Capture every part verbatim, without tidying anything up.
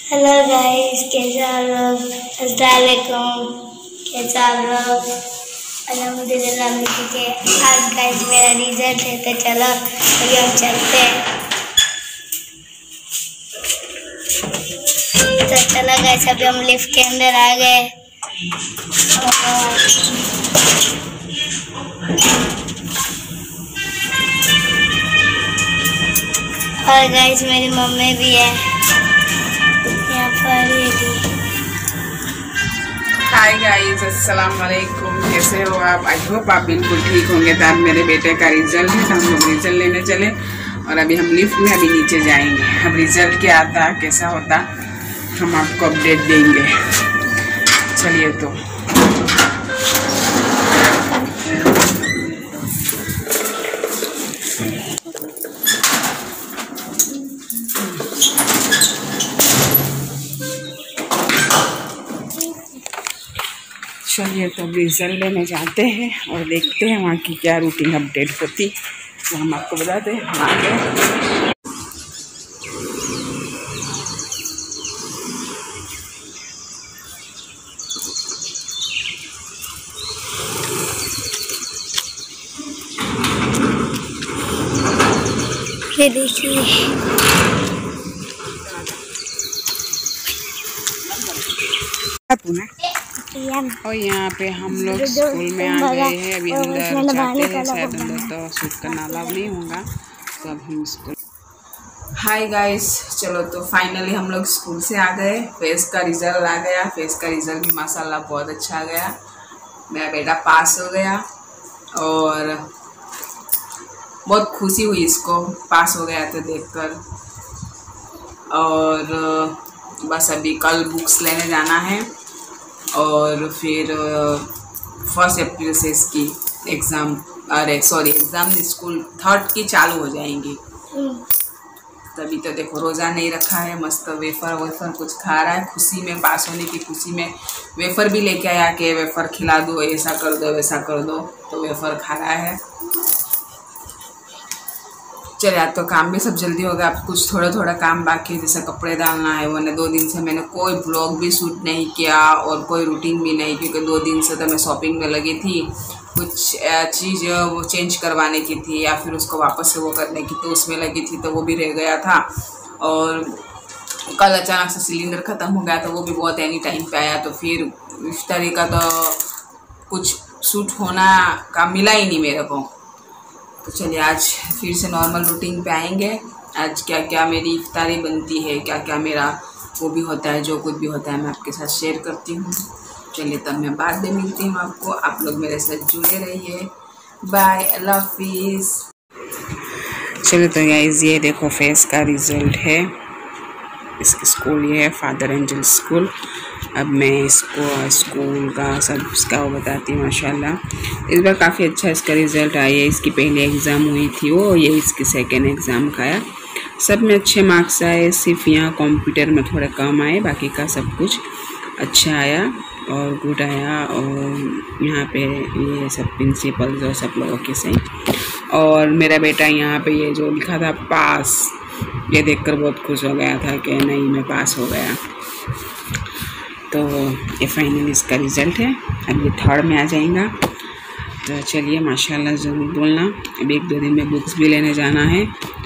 Hello guys, कैसे आप लोग? अस्सलाम वालेकुम, कैसे आप लोग? अल्हम्दुलिल्लाह हम ठीक है। आज गाइस मेरा रिजल्ट है, तो चलो अभी हम चलते हैं। तो चलो गाइस, अभी हम लिफ्ट के अंदर आ गए और गाइस मेरी मम्मी भी है यहाँ पर। ये भी हाय गाइस, अस्सलाम वालेकुम। कैसे हो आप? आई होप आप बिल्कुल ठीक होंगे। तो आज मेरे बेटे का रिजल्ट है, तो हम लोग रिजल्ट लेने चले और अभी हम लिफ्ट में अभी नीचे जाएंगे। अब रिजल्ट क्या आता कैसा होता हम आपको अपडेट देंगे। चलिए तो चलिए तो रिजल्ट लेने जाते हैं और देखते हैं वहाँ की क्या रूटीन अपडेट होती तो हम आपको बताते हैं। हम आ गए। ये देखिए, और यहाँ पे हम लोग स्कूल में आ गए हैं। अभी अंदर जाते हैं, शायद अंदर तो शूट करना अलाउ नहीं होगा, तो अब हम स्कूल। हाय गाइस, चलो तो फाइनली हम लोग स्कूल से आ गए। फेस का रिजल्ट आ गया। फेस का रिजल्ट भी माशाल्लाह बहुत अच्छा गया। मेरा बेटा पास हो गया और बहुत खुशी हुई इसको पास हो गया तो देखकर। और बस अभी कल बुक्स लेने जाना है और फिर फर्स्ट अप्रैल से इसकी एग्ज़ाम, अरे सॉरी एग्ज़ाम स्कूल थर्ड की चालू हो जाएंगी। तभी तो देखो रोज़ा नहीं रखा है, मस्त वेफ़र वेफ़र कुछ खा रहा है खुशी में। पास होने की खुशी में वेफ़र भी लेके आया कि वेफ़र खिला दो, ऐसा कर दो वैसा कर दो, तो वेफ़र खा रहा है। चलिए आज तो काम भी सब जल्दी हो गया। अब कुछ थोड़ा थोड़ा काम बाकी है, जैसे कपड़े डालना है। वरना दो दिन से मैंने कोई ब्लॉग भी शूट नहीं किया और कोई रूटीन भी नहीं, क्योंकि दो दिन से तो मैं शॉपिंग में लगी थी। कुछ चीज़ वो चेंज करवाने की थी या फिर उसको वापस से वो करने की, तो उसमें लगी थी, तो वो भी रह गया था। और कल अचानक से सिलेंडर ख़त्म हो गया, तो वो भी बहुत एनी टाइम पे आया, तो फिर इफ्तारी का तो कुछ शूट होना का मिला ही नहीं मेरे को। तो चलिए आज फिर से नॉर्मल रूटीन पे आएंगे। आज क्या क्या मेरी इफ्तारी बनती है, क्या क्या मेरा वो भी होता है, जो कुछ भी होता है मैं आपके साथ शेयर करती हूँ। चलिए तब मैं बाद में मिलती हूँ आपको। आप लोग मेरे साथ जुड़े रहिए। बाय, अल्लाह हाफिज़। चलो तो गाइस ये देखो फेस का रिज़ल्ट है। इसका स्कूल ये है फादर एंजल स्कूल। अब मैं इसको स्कूल का सब इसका वो बताती हूँ। माशाल्लाह इस बार काफ़ी अच्छा इसका रिज़ल्ट आया है। इसकी पहली एग्ज़ाम हुई थी वो, ये इसकी सेकेंड एग्ज़ाम का आया। सब में अच्छे मार्क्स आए, सिर्फ यहाँ कंप्यूटर में थोड़े कम आए, बाकी का सब कुछ अच्छा आया और गुड आया। और यहाँ पे ये सब प्रिंसिपल और सब लोगों के सही। और मेरा बेटा यहाँ पे ये जो लिखा था पास, ये देखकर बहुत खुश हो गया था कि नहीं मैं पास हो गया। तो ये फाइनली इसका रिज़ल्ट है। अब ये थर्ड में आ जाएगा। तो चलिए माशाल्लाह ज़रूर बोलना। अभी एक दो दिन में बुक्स भी लेने जाना है।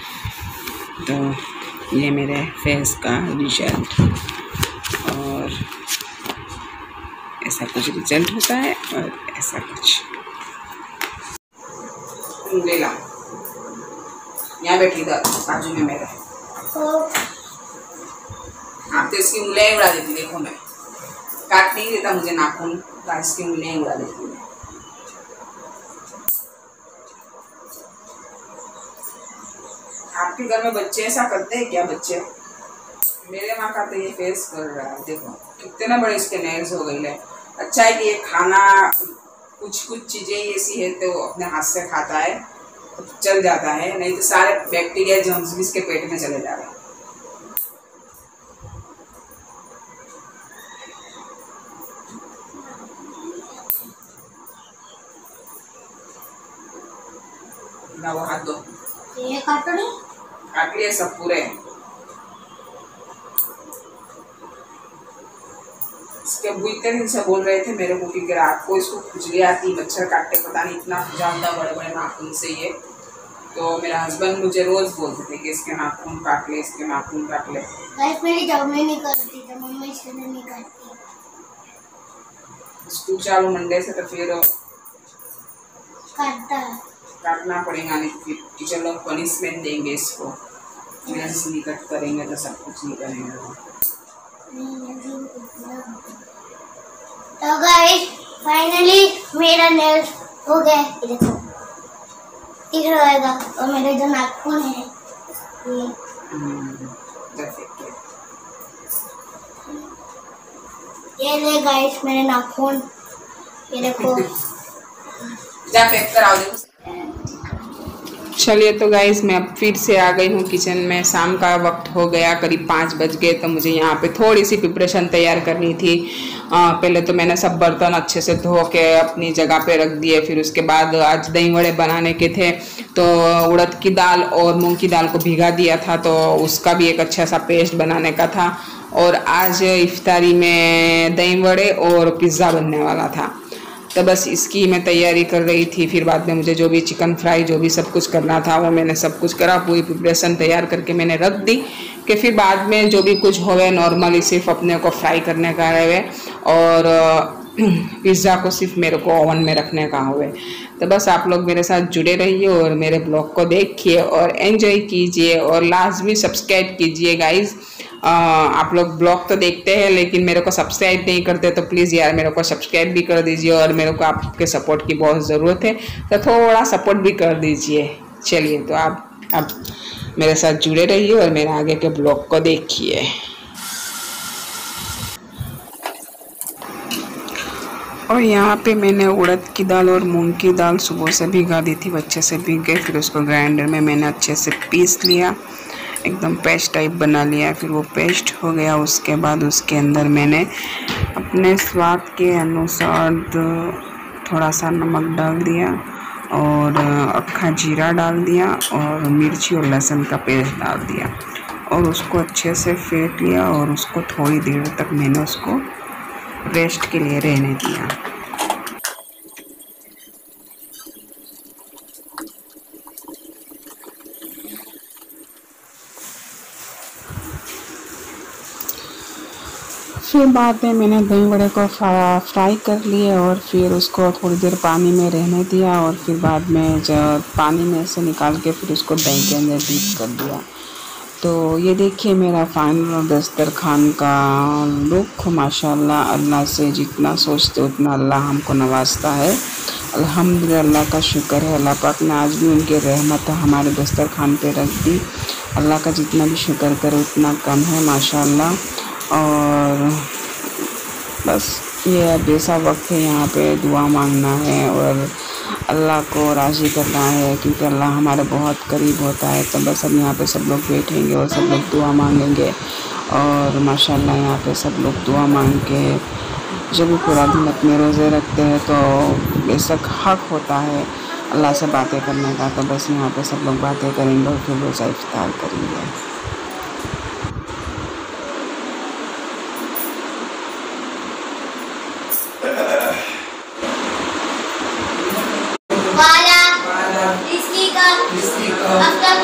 तो ये मेरे फेस का रिज़ल्ट और ऐसा कुछ रिज़ल्ट होता है और ऐसा कुछ। ले ला, यहाँ बैठी इधर बाजू में मेरे। आप तो इसकी उंगलियाँ उड़ा देती, देखो मैं काट नहीं देता मुझे नाखून, तो इसकी उंगलियाँ उड़ा देती हूँ। आपके घर में बच्चे ऐसा करते हैं क्या? बच्चे मेरे माँ का तो ये फेस कर रहा है, देखो कितने बड़े इसके नेल्स हो गए हैं। अच्छा है कि ये खाना कुछ कुछ चीज़ें ऐसी है तो अपने हाथ से खाता है तो चल जाता है, नहीं तो सारे बैक्टीरिया जर्म्स भी इसके पेट में चले जा रहे हैं। ना वो हाथ दो, ये काट ली, काट लिए सब पूरे। इसके वो इतने दिन से बोल रहे थे मेरे को कि रात को इसको खुजली आती, मच्छर काटते, पता नहीं इतना खुजाता बड़े बड़े नाखून से ये। तो मेरा हस्बैंड मुझे रोज बोलते थे कि इसके नाखून काट ले, इसके नाखून काट ले। मेरी मम्मी नहीं करती तो मम्मी से नहीं करती। स्कूल चालू मंडे से तो फिर काटता काटना पड़ेगा, नहीं तो फिर टीचर लोग पनिशमेंट देंगे इसको, नेल्स नहीं कट करेंगे तो सब कुछ नहीं करेंगे। तो गाइस फाइनली मेरा नेल्स हो गया, ये देखो दिख रहेगा। और मेरे जो नाखून है ये ये ले गाइस मेरे नाखून, ये देखो। जा पैक कराओ देखो। चलिए तो गाइस मैं अब फिर से आ गई हूँ किचन में। शाम का वक्त हो गया, करीब पाँच बज गए। तो मुझे यहाँ पे थोड़ी सी प्रिपरेशन तैयार करनी थी। आ, पहले तो मैंने सब बर्तन अच्छे से धो के अपनी जगह पे रख दिए। फिर उसके बाद आज दही वड़े बनाने के थे, तो उड़द की दाल और मूंग की दाल को भिगा दिया था, तो उसका भी एक अच्छा सा पेस्ट बनाने का था। और आज इफ्तारी में दही वड़े और पिज़्ज़ा बनने वाला था, तो बस इसकी मैं तैयारी कर रही थी। फिर बाद में मुझे जो भी चिकन फ्राई जो भी सब कुछ करना था वो मैंने सब कुछ करा, पूरी प्रिपरेशन तैयार करके मैंने रख दी कि फिर बाद में जो भी कुछ होवे नॉर्मली सिर्फ अपने को फ्राई करने का रहे और पिज़्ज़ा को सिर्फ मेरे को ओवन में रखने का हुए। तो बस आप लोग मेरे साथ जुड़े रहिए और मेरे ब्लॉग को देखिए और एंजॉय कीजिए और लाजमी सब्सक्राइब कीजिए गाइज़। आप लोग ब्लॉग तो देखते हैं लेकिन मेरे को सब्सक्राइब नहीं करते, तो प्लीज़ यार मेरे को सब्सक्राइब भी कर दीजिए और मेरे को आपके सपोर्ट की बहुत ज़रूरत है, तो थोड़ा सपोर्ट भी कर दीजिए। चलिए तो आप अब मेरे साथ जुड़े रहिए और मेरे आगे के ब्लॉग को देखिए। और यहाँ पे मैंने उड़द की दाल और मूंग की दाल सुबह से भिगा दी थी, अच्छे से भीग गए। फिर उसको ग्राइंडर में मैंने अच्छे से पीस लिया, एकदम पेस्ट टाइप बना लिया। फिर वो पेस्ट हो गया, उसके बाद उसके अंदर मैंने अपने स्वाद के अनुसार थोड़ा सा नमक डाल दिया और अक्खा जीरा डाल दिया और मिर्ची और लहसुन का पेस्ट डाल दिया और उसको अच्छे से फेंट लिया और उसको थोड़ी देर तक मैंने उसको रेस्ट के लिए रहने दिया। फिर बाद में मैंने दही वड़े को फ्राई कर लिए और फिर उसको थोड़ी देर पानी में रहने दिया और फिर बाद में जब पानी में से निकाल के फिर उसको दही के अंदर डीप कर दिया। तो ये देखिए मेरा फाइनल दस्तरखान का लुक। माशाल्लाह, अल्लाह से जितना सोचते उतना अल्लाह हमको नवाजता है। अल्हम्दुलिल्लाह, अल्लाह का शुक्र है। अल्लाह पाक ने आज भी उनकी रहमत हमारे दस्तरखान पे रख दी। अल्लाह का जितना भी शुक्र करे उतना कम है माशाल्लाह। और बस ये अब ऐसा वक्त है, यहाँ पे दुआ मांगना है और अल्लाह को राज़ी करना है, क्योंकि अल्लाह हमारे बहुत करीब होता है। तो बस अब यहाँ पे सब लोग बैठेंगे और सब लोग दुआ मांगेंगे और माशाल्लाह यहाँ पे सब लोग दुआ मांग के जो भी पूरा दिन अपने रोज़े रखते हैं तो बेशक हक होता है अल्लाह से बातें करने का। तो बस यहाँ पे सब लोग बातें करेंगे और फिर रोज़ा इफ्तार करेंगे। वाला, इसकी का, अब